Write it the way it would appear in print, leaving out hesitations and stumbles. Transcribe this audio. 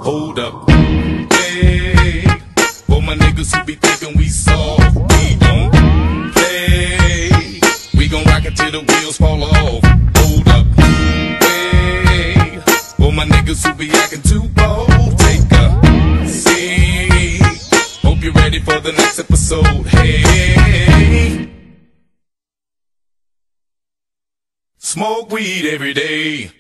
Hold up. Hey, for my niggas who be thinking we soft, we don't play. We gon' rock it till the wheels fall off. Hold up. Hey, for my niggas who be acting too bold, take a seat. Hope you're ready for the next episode. Hey, smoke weed every day.